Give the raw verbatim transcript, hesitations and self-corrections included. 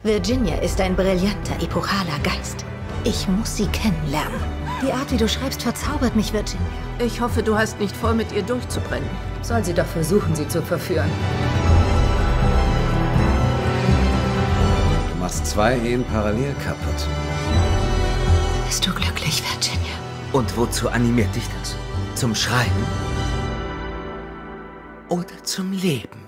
Virginia ist ein brillanter, epochaler Geist. Ich muss sie kennenlernen. Die Art, wie du schreibst, verzaubert mich, Virginia. Ich hoffe, du hast nicht vor, mit ihr durchzubrennen. Soll sie doch versuchen, sie zu verführen. Du machst zwei Ehen parallel kaputt. Bist du glücklich, Virginia? Und wozu animiert dich das? Zum Schreiben? Oder zum Leben?